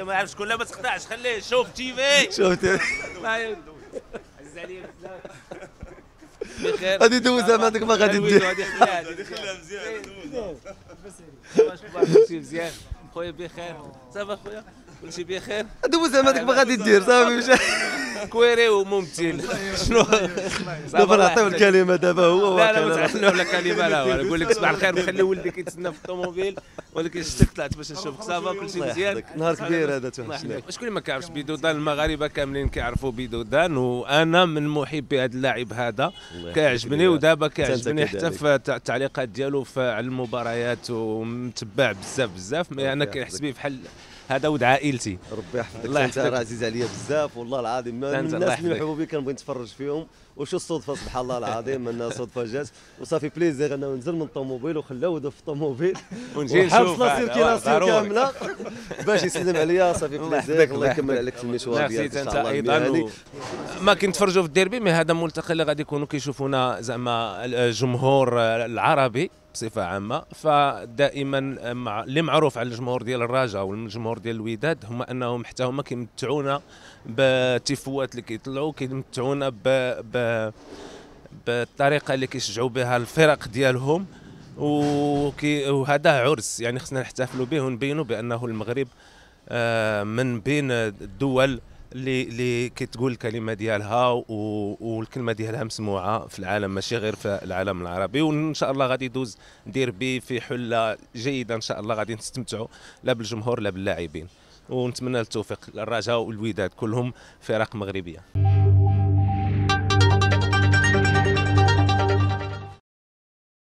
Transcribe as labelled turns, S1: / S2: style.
S1: ما يعرفش شكون، لا ما تقطعش خليه. شوف تيفي
S2: شفت
S1: عز عليا بزاف. بخير
S2: غادي دوزها ما عندك ما غادي دير.
S1: غادي خليها مزيان. واش كلشي مزيان خويا؟ بخير صافا خويا كلشي بخير.
S2: دوزها ما عندك ما غادي دير صافي مشى.
S1: كويري وممثل شنو؟
S2: دابا نعطيو الكلمه دابا هو.
S1: لا لا ما تعلموا لا كلمه لا، نقول لك صباح الخير وخلي ولدك يتسنى في الطوموبيل، ولكن شتك طلعت باش نشوفك. صافا كلشي مزيان.
S2: نهار كبير هذا توحشنا.
S1: شكون اللي ما كيعرفش بيدودان؟ المغاربه كاملين كيعرفوا بيدودان، وانا من محبي هذا اللاعب هذا، كيعجبني ودابا كيعجبني حتى في التعليقات ديالو على المباريات، ومتبع بزاف بزاف. انا كنحس به بحال هذا ولد عائلتي.
S2: ربي يحفظك، انت راه عزيز عليا بزاف والله العظيم. من الناس اللي محبوبين كنبغي نتفرج فيهم. وشو الصدفه سبحان الله العظيم انها صدفه جات، وصافي بليزير انه ننزل من الطوموبيل وخلاه ولده في الطوموبيل
S1: ونجي نشوف
S2: لا سيركيلاسيون كامله باش يسلم عليا. صافي بليزير الله يكمل عليك في المشوار ديالك ان شاء الله.
S1: ايضا ما كنتفرجوا في الديربي، مي هذا ملتقى اللي غادي يكونوا كيشوفونا زعما الجمهور العربي بصفه عامه. فدائما اللي معروف على الجمهور ديال الرجاء والجمهور ديال الوداد هما انهم حتى هما كيمتعونا بالتيفوات اللي كيطلعوا، كيمتعونا بالطريقه اللي كيشجعوا بها الفرق ديالهم. وهذا عرس يعني خصنا نحتفلوا به ونبينوا بانه المغرب من بين الدول اللي كتقول الكلمه ديالها، والكلمه ديالها مسموعه في العالم ماشي غير في العالم العربي. وان شاء الله غادي يدوز ديربي في حله جيده ان شاء الله، غادي نستمتعوا لا بالجمهور لا باللاعبين، ونتمنى التوفيق للرجاء والوداد كلهم فرق مغربيه.